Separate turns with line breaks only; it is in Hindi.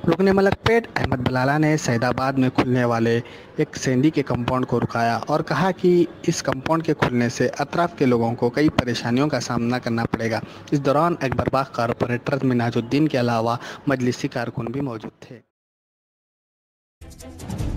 रुकने में पेट अहमद बलाला ने सैदाबाद में खुलने वाले एक सेंधी के कंपाउंड को रुकाया और कहा कि इस कंपाउंड के खुलने से अतराफ के लोगों को कई परेशानियों का सामना करना पड़ेगा। इस दौरान अकबरबाग कारपोरेटर मिनाजुद्दीन के अलावा मजलिसी कारकुन भी मौजूद थे।